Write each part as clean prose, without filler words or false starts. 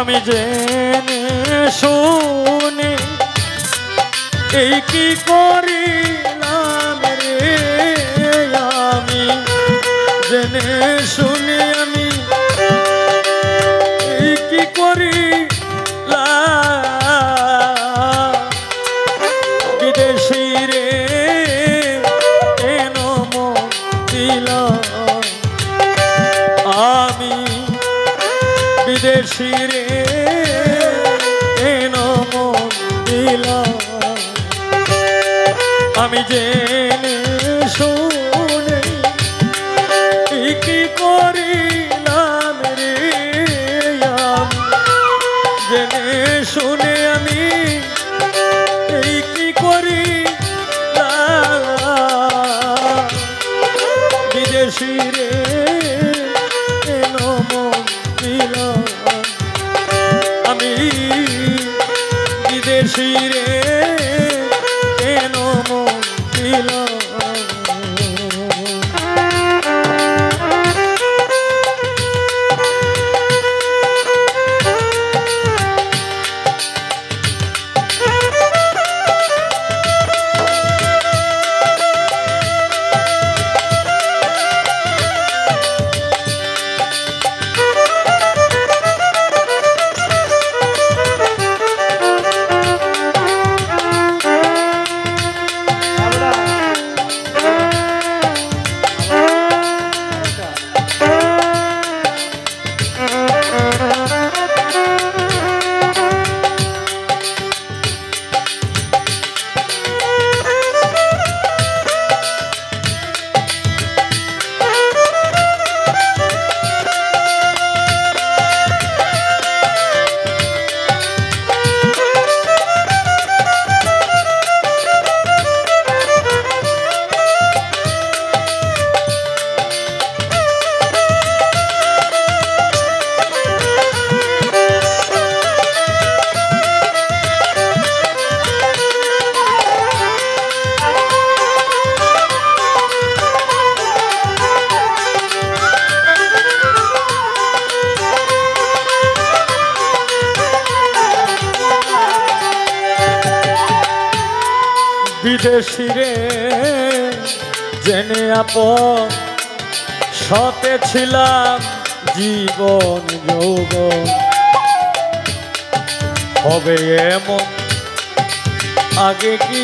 আমি জেনে শুনে এই কি করিলাম রে, আমি জেনে শুনে আমি এই কি করিলাম, বিদেশি রে কেন মন দিলাম, আমি বিদেশি রে কেন মন দিলাম, আমি জেনে শুনে কি করিলাম রে, আমি জেনে শুনে আমি এই কি করিলাম, বিদেশি রে কেন মন দিলাম, আমি বিদেশি রে কেন মন দিলাম। বিদেশি রে জেনে আপন সতে ছিলাম জীবন যৌবন, হবে এমন আগে কি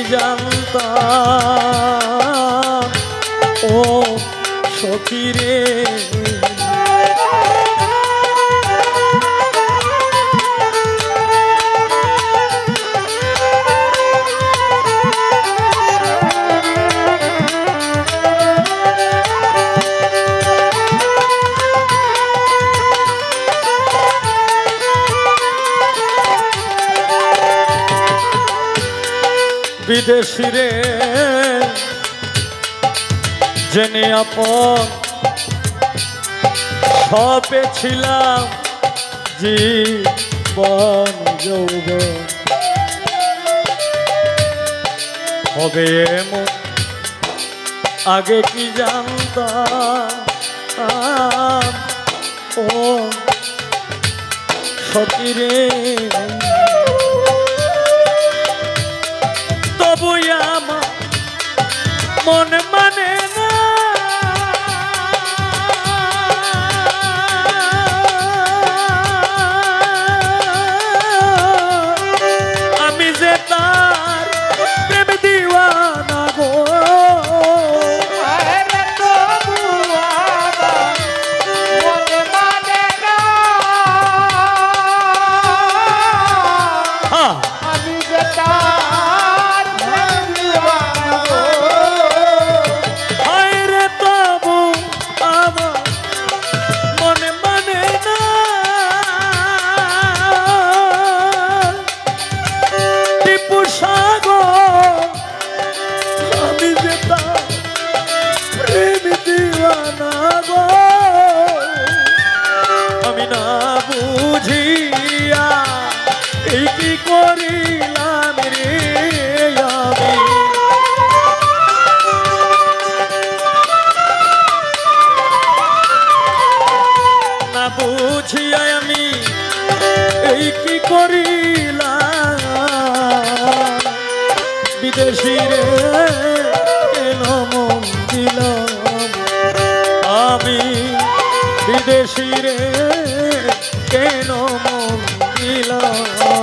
জানতাম, ও সখী রে বিদেশি রে জেনে আপন সপে ছিলাম জীবন যৌবন, হবে এমন আগে কি জানতাম, ও সখী রে তবু আমার মন মানে না, আমি যে তার প্রেম দিওয়ানা গো, তবু আমার মন মানে না, আমি যে তার প্রেম দিওয়ানা গো, হায় রে তবু আমার মন মানে না, টিপু সাগর আমি যে তার প্রেম দিওয়ানা গো, আমি না বুঝিয়া এই কি করিলাম রে, আমি না বুঝিয়া আমি এই করিলাম বিদেশি রে কেন মন দিলাম আমি বিদেশি রে কেন মন দিলাম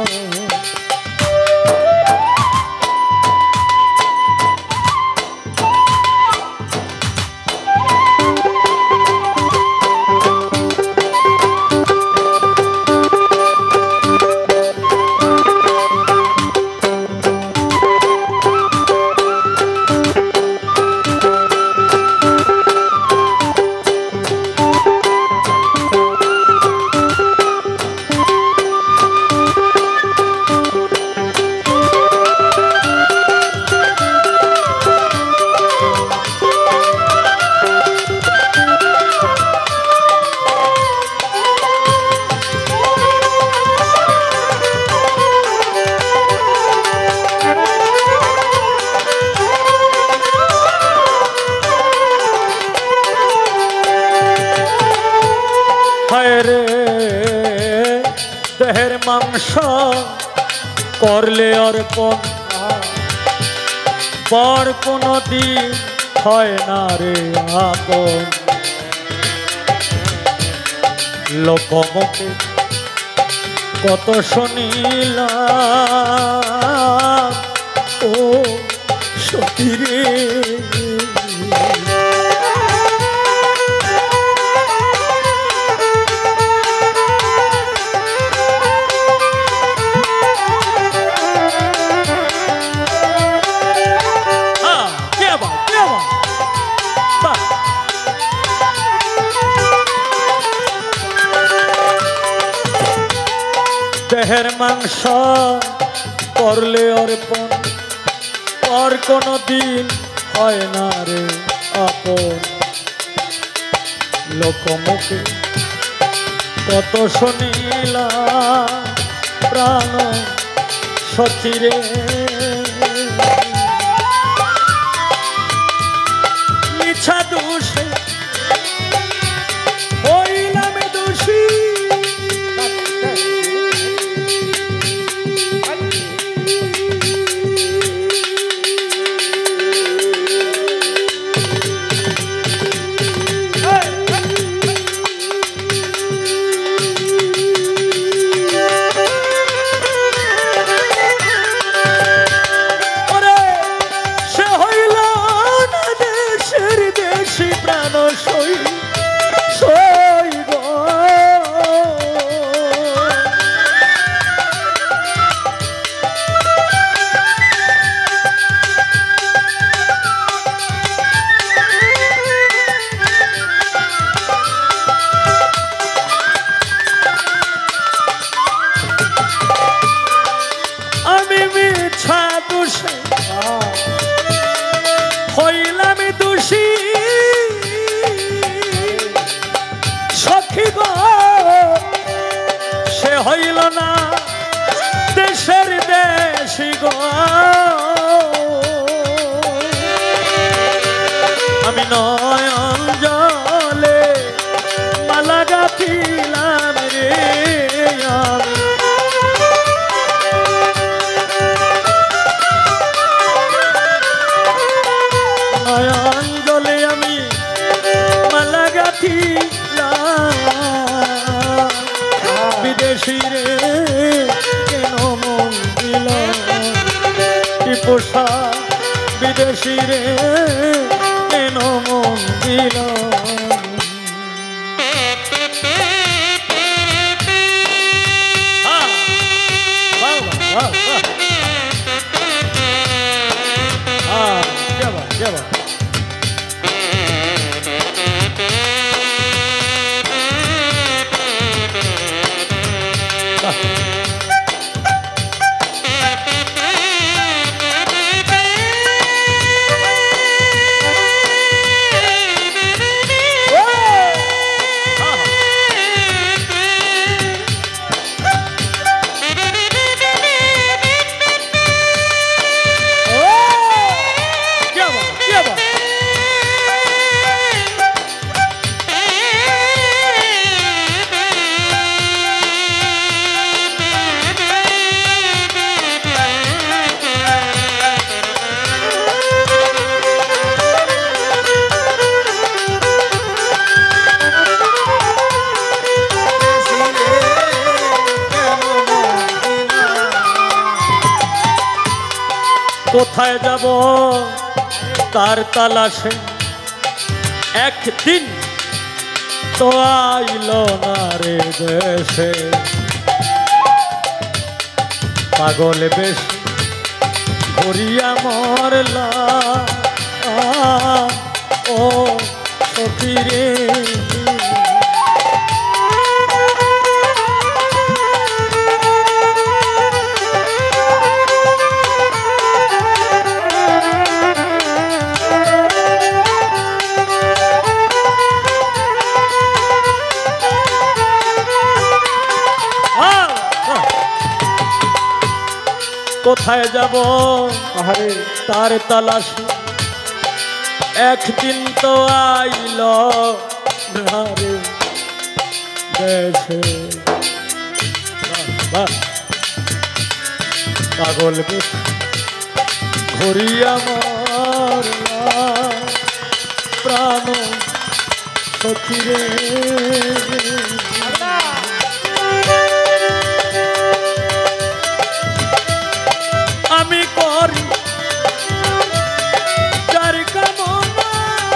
রে দেহের মাংস করলে অর্পণ পর কোনো দিন হয় না রে আপন লোকমুখে কত শুনিলাম ও সতী রে দেহের মাংস করলে অর্পণ পর কোনো দিন হয় না রে আপন লোকমুখে কত শুনিলাম প্রাণ সখী রে মিছা দোষে হইলাম দোষী হইলাম দোষী সখী গো সে হইল না দেশের দেশি গো আমি নয়ন জলে মালা গাঁথিলাম রে নয়ন জলে আমি মালা গাঁথিলাম বিদেশি রে কেন মন দিলাম টিপোষা বিদেশি রে কেন মন দিলাম Yeah, কোথায় যাব তার তালাশে একদিন তো আইল না রে দেশে পাগল বেশ ঘুরিয়া মরলা ও সখী রে কোথায় যাব তার তালাশ একদিন তো আইল না রে দেশে পাগল বেশ ঘুরিয়া মরলা প্রাণ সখী রে আমি করি যার কামনা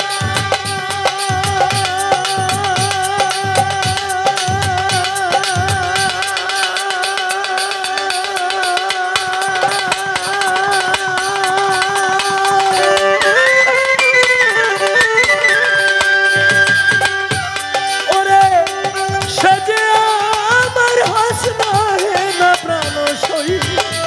ওরে সে যে আমার হাসনা হে না প্রাণ সই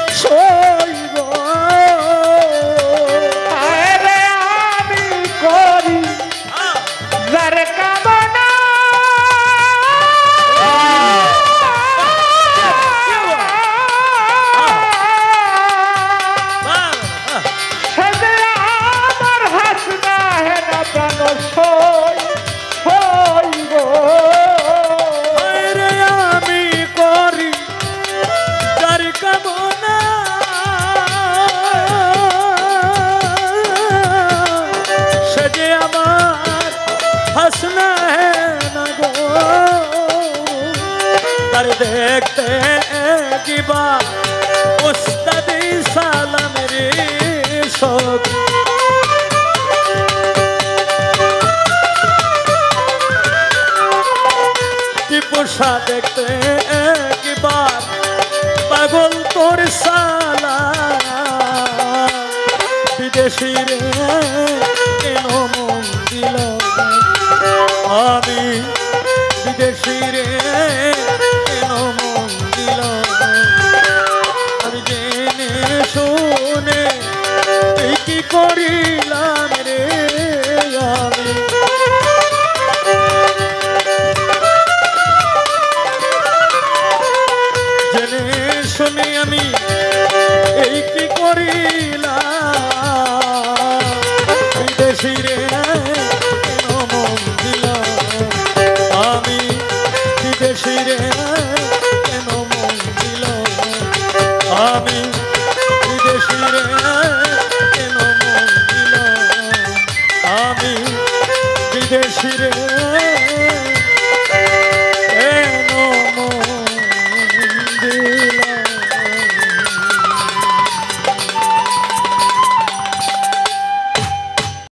देखते की बात उस्तादी सालम रे शौक की पोषा देखते की बात पागल तोर साला विदेशी रे केनो मन दिल आमी विदेशी रे করিলাম রে আমি জেনে শুনে আমি এই কি করিলাম বিদেশি রে কেন মন দিলাম আমি বিদেশি রে কেন মন দিলাম আমি বিদেশি রে বিদেশি রে